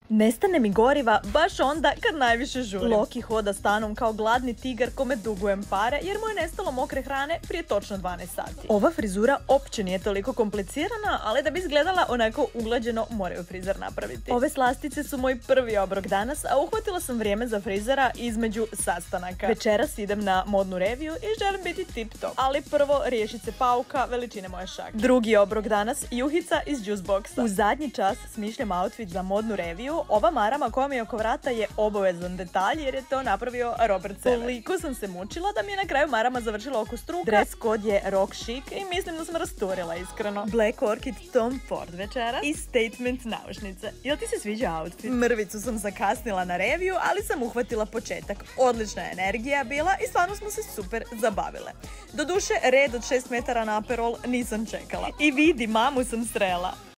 Nestane mi goriva baš onda kad najviše žurim. Loki hoda stanom kao gladni tigar kome dugujem pare jer mu je nestalo mokre hrane prije točno 12 sati. Ova frizura opće nije toliko komplicirana, ali da bi izgledala onako uglađeno moraju frizer napraviti. Ove slastice su moj prvi obrok danas, a uhvatila sam vrijeme za frizera između sastanaka. Večeras idem na modnu reviju i želim biti tip top. Ali prvo riješit se pauka veličine moje šake. Drugi obrok danas, juhica iz juice boxa. U zadnji čas smišljam outfit za modnu reviju. Ova marama koja mi je oko vrata je obavezan detalj jer je to napravio Robert Sever. Toliko sam se mučila da mi je na kraju marama završila oko struka. Dress code je rock chic i mislim da sam rasturila iskreno. Black Orchid Tom Ford večera i statement naušnice. Jel ti se sviđa outfit? Mrvicu sam zakasnila na reviju, ali sam uhvatila početak. Odlična je energija bila i stvarno smo se super zabavile. Doduše, red od 6 metara na Aperol nisam čekala. I vidi, mamu sam srela.